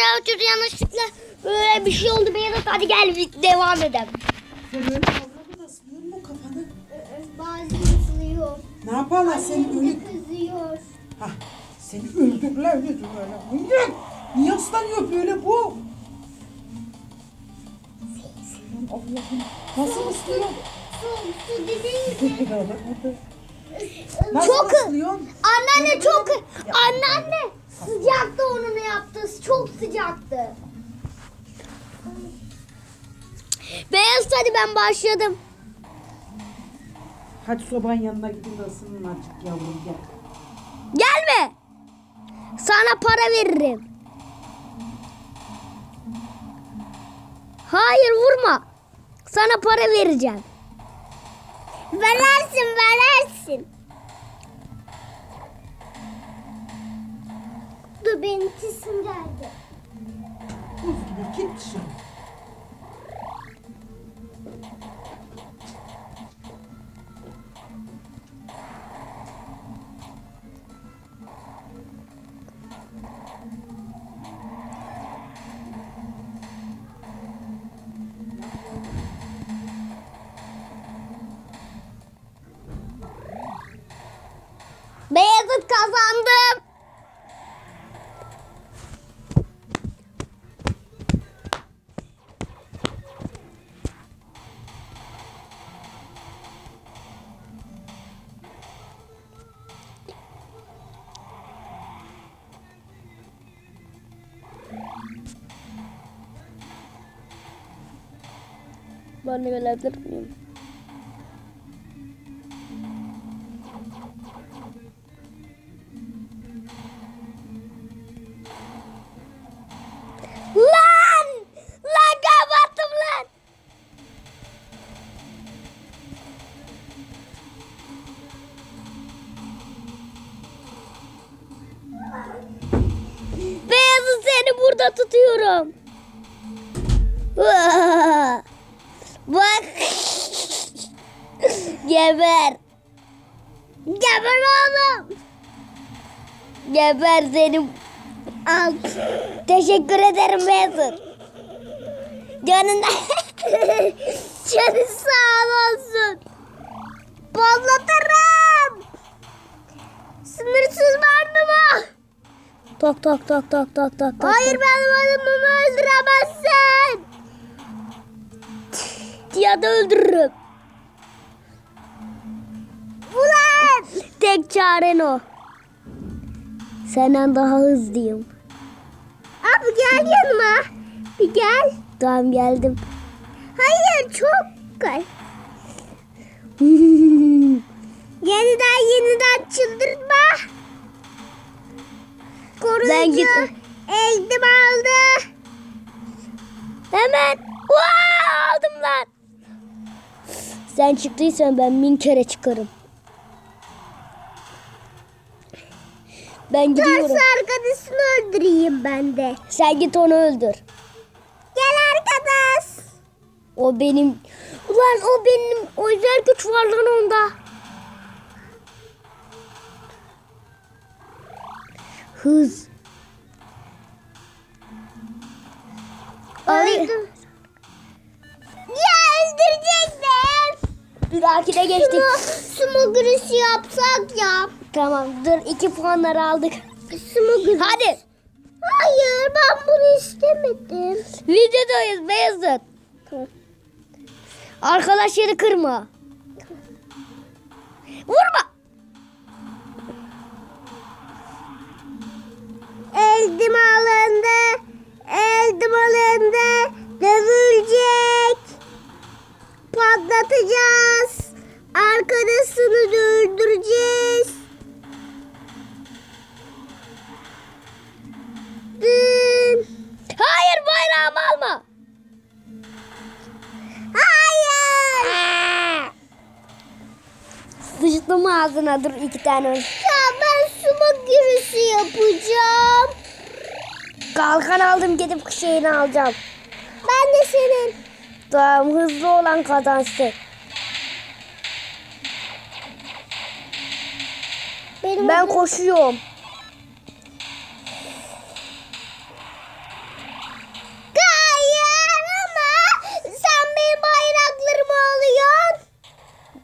Çocuğu yanlışlıkla böyle bir şey oldu. Beyaz, hadi gel devam edelim. Sen öyle kavramı da ısınıyor mu kafanı? Bazen ısılıyor. Ne yaparlar seni öyle? Kızıyor. Hah, seni öldürürler öyle. Hayır. Niye ıslanıyor böyle bu? Suyun Allah'ım. Nasıl ısınıyor? Su dediğin gibi. Nasıl Çok ısınıyorsun? anneanne çok anneanne sıcaktı onu ne yaptı? Çok sıcaktı. Beyaz, hadi ben başladım. Hadi sobanın yanına gidin de ısının azıcık yavrum gel. Gelme. Sana para veririm. Hayır, vurma. Sana para vereceğim. Verersin. Dur, benim tisim geldi. Buz gibi git dışarı. Beyazıt kazandım. Ben de gelebilir miyim? Lan! Lan kapattım lan! Beyazı, seni burada tutuyorum. Bak. Geber. Geber oğlum. Geber seni. Al. Teşekkür ederim Beyazıt. Canın canın sağ olsun. Patlatırım. Sınırsız mı? Tok tok tok tok tok tok. Hayır, benim adamımı öldüremezsin. Ya da öldürürüm. Ulan! Tek çaren o. Senden daha hızlıyım. Abi gel yanıma. Bir gel. Tamam, geldim. Hayır, çok gel. yeniden çıldırtma. Koruyucu eldim aldı. Hemen. Aldım lan. Sen çıktıysan ben 1000 kere çıkarım. Ben gidiyorum. Ters arkadaşını öldüreyim ben de. Sen git onu öldür. Gel arkadaş. O benim. Ulan o benim. O özel güç var lan onda. Hız. Öldüm. Ya öldürecektim. Bir dahakine geçtik. Sumo güreşi yapsak ya. Tamam, dur, 2 puanları aldık. Sumo güreşi. Hadi. Hayır, ben bunu istemedim. Videodayız Beyazıt. Arkadaşları kırma. Vurma. Eldim alındı. Dövülecek. Patlatacağız. Arkadaşını öldüreceğiz. Hayır, bayrağımı alma. Hayır. Sıçtım ağzına, dur 2 tane. Ya ben sumo güreşi yapacağım. Kalkan aldım, gidip şeyini alacağım. Ben de senin. Tamam, hızlı olan kazansın. Ben koşuyorum.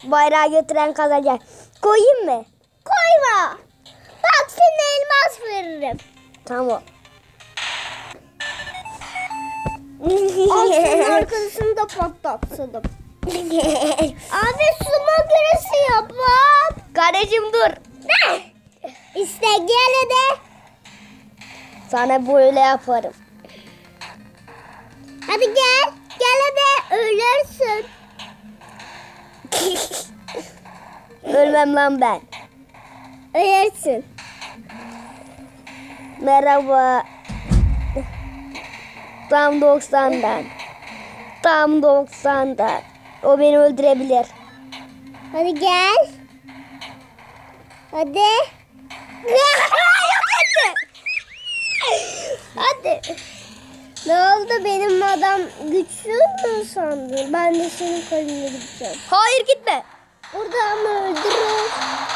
Bayrağı götüren kazanacak. Koyayım mı? Koyma. Bak sana elmas veririm. Tamam. Aslında arkadaşını da patlatsın. Abi sumo göresi yapalım. Kardeşim dur. Ne? İşte gel de. Sana böyle yaparım. Hadi gel. Gel de ölürsün. Ölmem lan ben. Ölürsün. Merhaba. Tam 90'dan. Tam 90'dan. O beni öldürebilir. Hadi gel. Hadi. Hadi. Ne oldu, benim adam güçlü mü sandın? Ben de senin kalene gideceğim. Hayır gitme. Burada ama öldürür.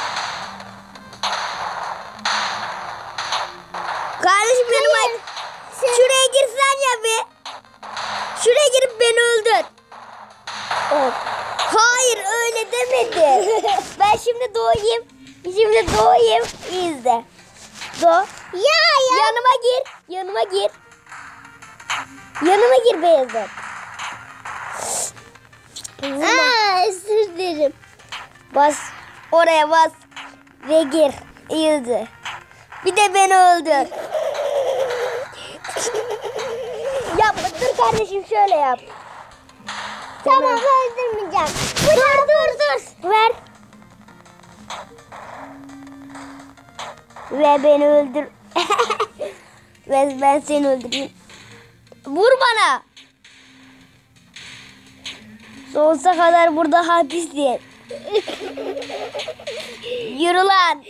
Kardeşim benim şuraya girsen ya bir. Şuraya girip beni öldür. Oh. Hayır öyle demedi. Ben şimdi doğayım. Şimdi doğayım. İzle. Ya. Yanıma gir. Yanıma gir. Yanıma gir Beyazıt. Özür dilerim. Bas. Oraya bas. Ve gir. İzle. Bir de beni öldür. Yapma. Dur kardeşim şöyle yap. Tamam öldürmeyeceğim. Dur. Ver. Ve beni öldür. Ve ben seni öldüreyim. Vur bana. Sonsuza kadar burada hapissin. Yürü lan.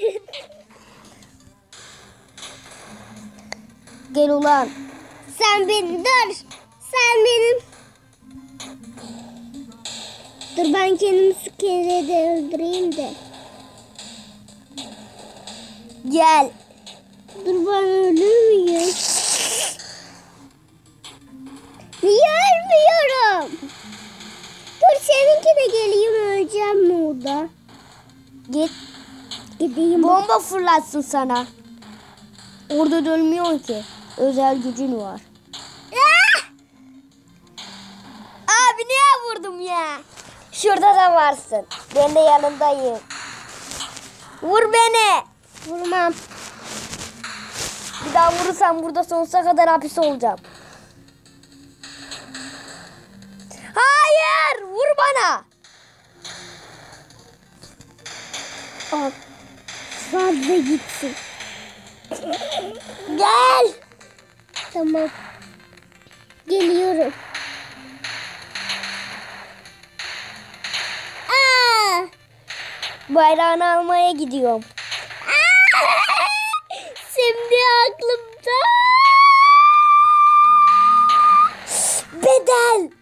Gel ulan. Sen beni dur. Sen benim. Dur ben kendimi su kere de öldüreyim de. Gel. Dur ben ölür müyüm? Niye ölmüyorum? Dur seninki de geleyim, öleceğim mi orada? Git. Gideyim. Bomba fırlatsın sana. Orada da ölmüyor ki. Özel gücün var. Abi niye vurdum ya? Şurada da varsın. Ben de yanındayım. Vur beni. Vurmam. Bir daha vurursam burada sonsuza kadar hapis olacağım. Hayır! Vur bana! Al. Fazla gitsin. Gel! Tamam. Geliyorum. Bayrağını almaya gidiyorum. Şimdi aklımda. Bedel.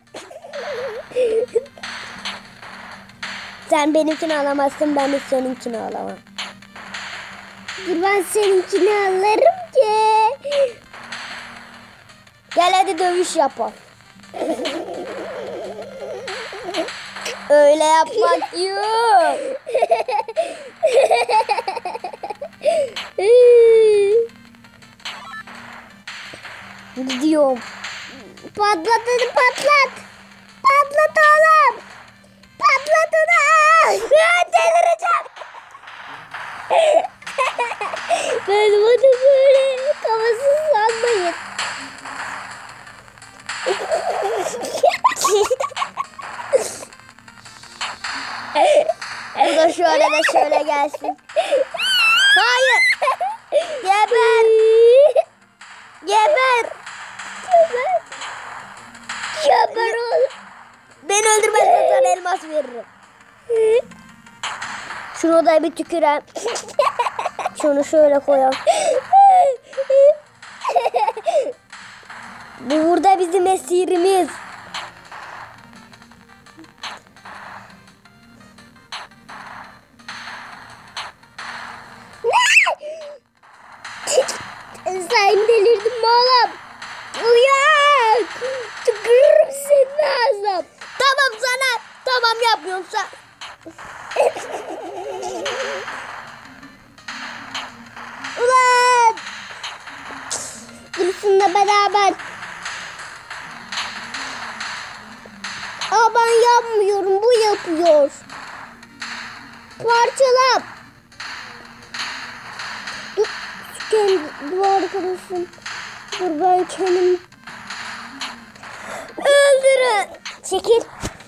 Sen benimkini alamazsın, ben de seninkini alamam. Dur ben seninkini alırım ki. Gel hadi dövüş yapalım. Öyle yapmak yok. Gidiyorum. Patlat hadi patlat. Patlat oğlum. Patlat onu. Delireceğim. Ben bunu böyle kafasız sanmayın. Bu da şöyle de şöyle gelsin. Hayır. Geber. Geber. Geber oğlum. Beni öldürmezsen sana elmas veririm. Şunu da bir tükürem. Şunu şöyle koyalım. Bu burada bizim esirimiz. Sen delirdin mi oğlum? Uyan! Tükürürüm senin ağzına. Tamam sana. Tamam yapmıyorsa. Ulan! Gülsünle beraber. Aa, ben yapmıyorum. Bu yapıyor. Parçala. Dur. Kendi arkadaşım. Dur, ben kendim. Öldürün. Çekil.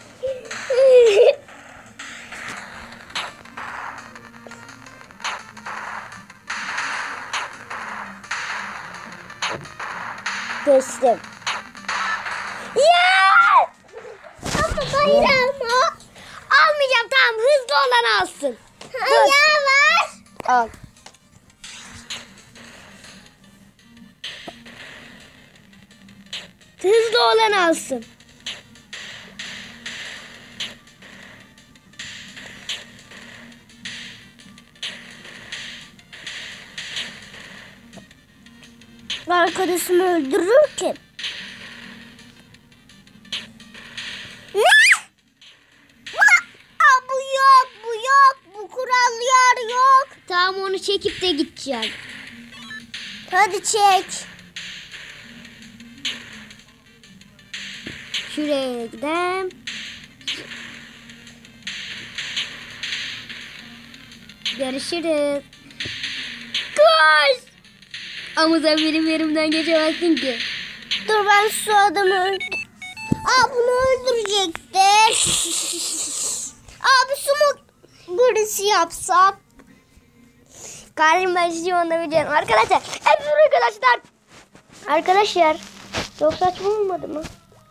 Geçtim. Yes! Ama bayram o. Almayacağım, tamam, hızlı olan alsın. Ya var. Al. Hızlı olan alsın. Arkadaşımı öldürür ki. Ne? Aa, bu yok, bu yok. Bu kurallar yok. Tamam, onu çekip de gideceğim. Hadi çek. Şuraya gidelim. Görüşürüz. Koş! Ama sen benim yerimden geçemezsin ki. Dur, ben şu adamı öldür. Aa, bunu öldürecekti. Abi, sumo birisi yapsam. Kardeşim, ben sizi onda biliyorum. Arkadaşlar. Evet arkadaşlar. Arkadaşlar. Çok saçma olmadı mı?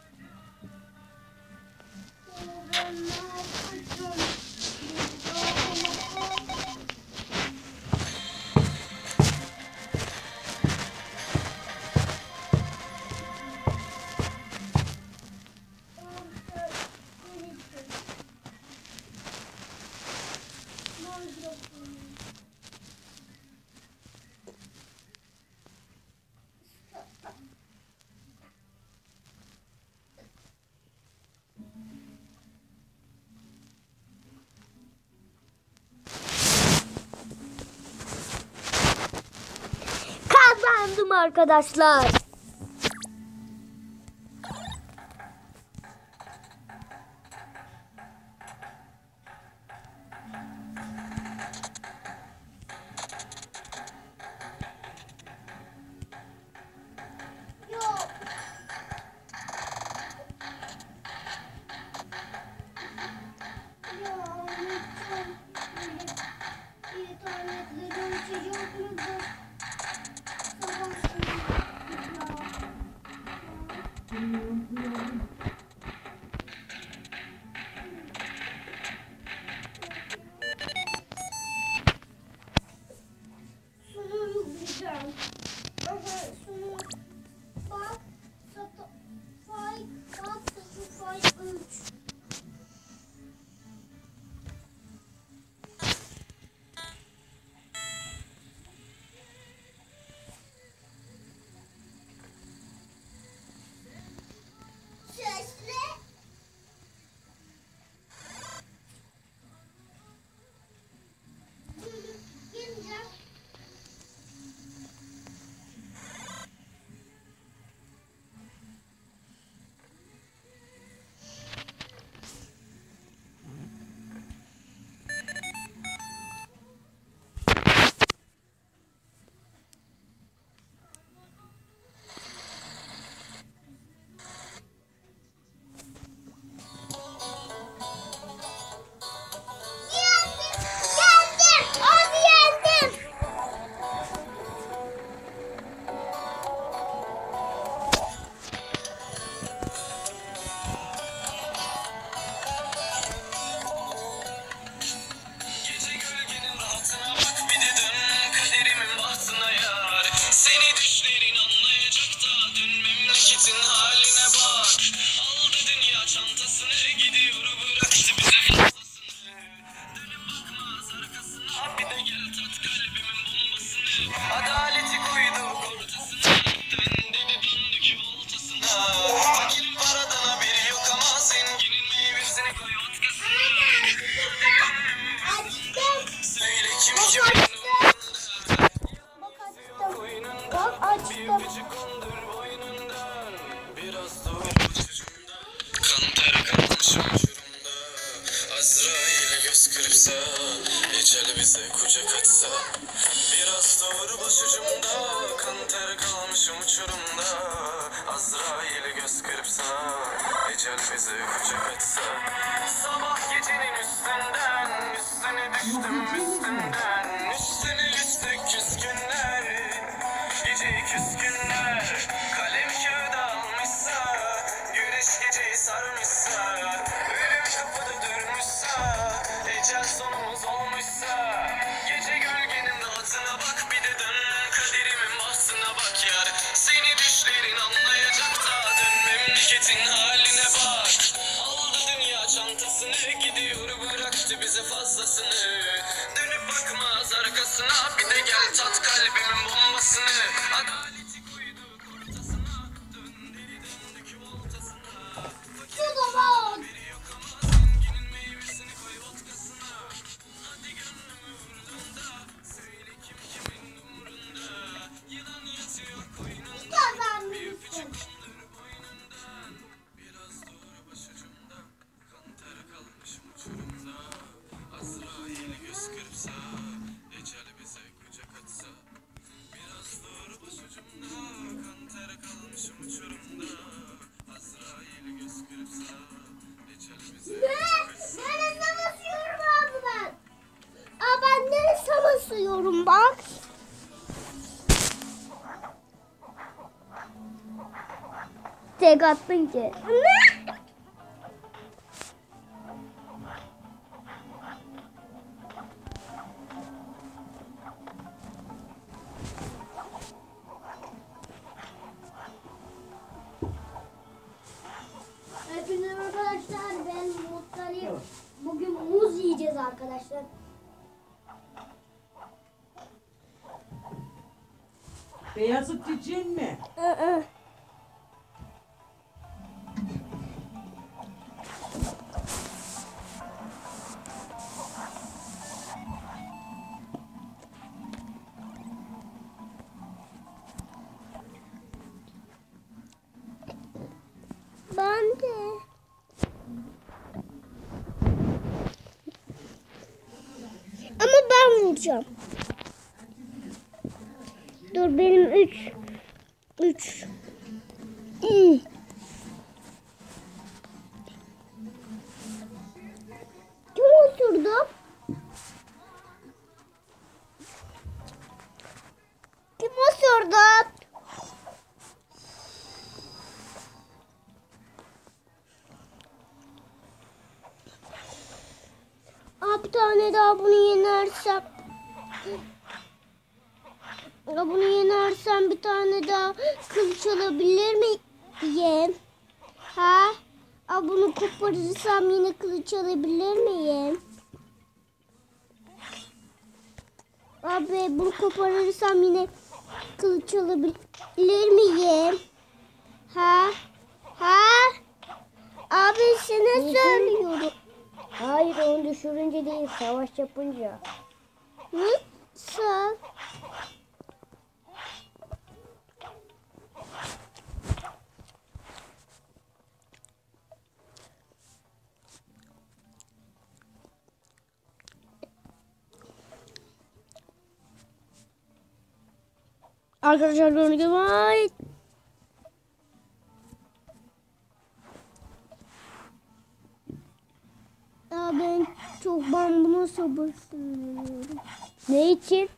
Kazandım arkadaşlar. bize kucak açsa. Biraz doğru başucumda, kan ter kalmışım uçurumda. Azrail'i göz kırpsa, ecel bize kucak açsa. Sabah gecenin üstünden, üstüne düştüm üstünden. Üstüne yüzlük küskünler, geceyi küskünler. Kalem kağıda almışsa, güneş geceyi sarmışsa. Ölüm kapıda durmuşsa, ecel sonumuz olmuşsa. Gece gölgenin altına bak, bir de dön kaderimin bahtına bak yar. Seni düşlerin anlayacak da, dön memleketin haline bak. Aldı dünya çantasını, gidiyor bıraktı bize fazlasını. Dönüp bakmaz arkasına, bir de gel tat kalbimin bombasını. Adaleti koyduk ortasına, dön deli döndük voltasına. Biri yok ama zenginin meyvesini koy vodkasına. Hadi gönlümü vurduğunda, söyle kim kimin umurunda. Yılan yatıyor koynunda, bir öpücük kondur boynundan. Biraz doğru başucumda, kan ter kalmışım uçurumda. Azrail göz kırpsa, ecel bize kucak açsa. Biraz doğru başucumda, kan ter kalmışım uçurumda. Azrail göz kırpsa, ecel bize kucak açsa. Nereye basıyorum abi ben? Aa, ben nereye basıyorum bak. Tek attın ki. Ne? Hepinize arkadaşlar, ben mutluyum. Bugün muz yiyeceğiz arkadaşlar. Beyazıt diyeceksin mi? Ben de. Ama ben vuracağım. Dur, benim 3. Kim oturdu? Kim oturdu? Bir tane daha bunu yenersem. Bunu yenersem bir tane daha kılıç alabilir miyim? Ha? Bunu koparırsam yine kılıç alabilir miyim? Abi, bunu koparırsam yine kılıç alabilir miyim? Ha? Abi, sana söylüyorum. Hayır, onu düşürünce değil, savaş yapınca. Nasıl? Arkadaşlar, gördüğünüz gibi ben buna sabırsızlanıyorum. Ne için?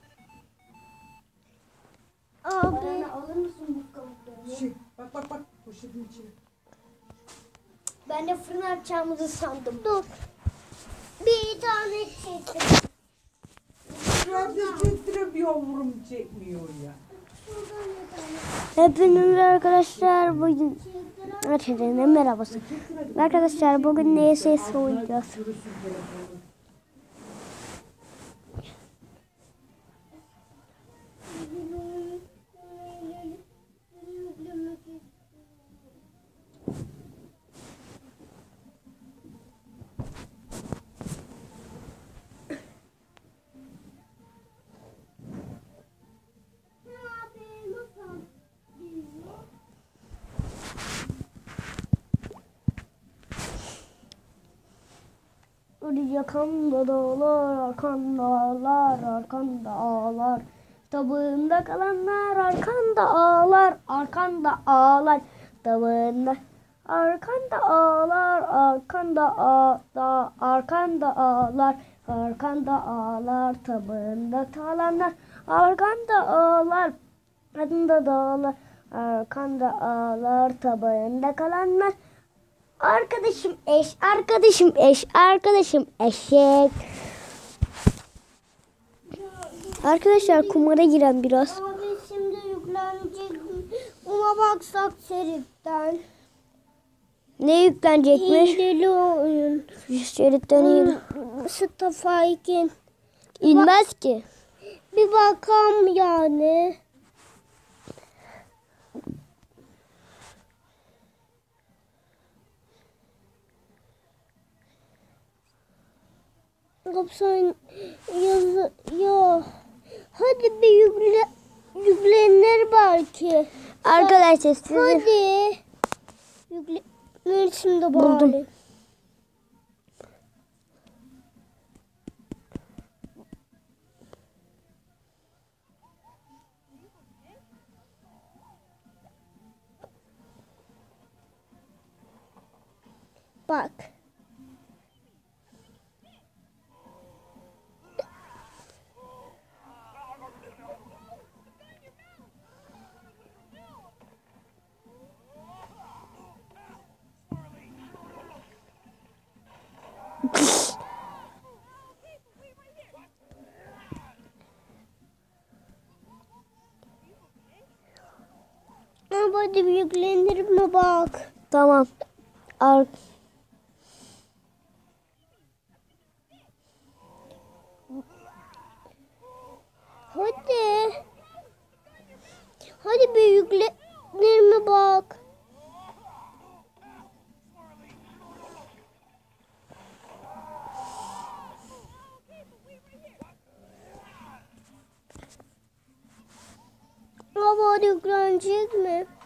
Abi. Alır mısın bu kabuklarını? Bak poşetin içine. Ben de fırın açacağımızı sandım. Dur. Bir tane çektim. Şurada çektiremiyor, yavrum çekmiyor ya. Hepinize arkadaşlar, bugün herkese merhabası. Arkadaşlar, bugün NSS oynayacağız. yakanda dağlar, arkanda ağlar, arkanda ağlar. Kitabında kalanlar arkanda ağlar, arkanda ağlar. Kitabında arkanda ağlar, arkanda ağlar, arkanda ağlar, arkanda ağlar. Tabında kalanlar arkanda ağlar, arkanda dağlar, arkanda ağlar. Tabında kalanlar arkadaşım eş, arkadaşım eş, arkadaşım eşek. Arkadaşlar kumara giren biraz. Abi şimdi yüklenecek. Ona baksak şeritten. Ne yüklenecekmiş? İndili oyun. Şeritten in. Mustafa Ekin. İnmez ki. Bir bakalım yani. Kapsan yazıyor. Hadi bir yüklenir belki. Arkadaşlar sizi Hadi. Yüklenir şimdi bari. Buldum. Bak. Hadi bir yüklenir mi bak. tamam. Ar Hadi. Hadi bir yüklenir mi bak. Baba hadi yüklenecek mi?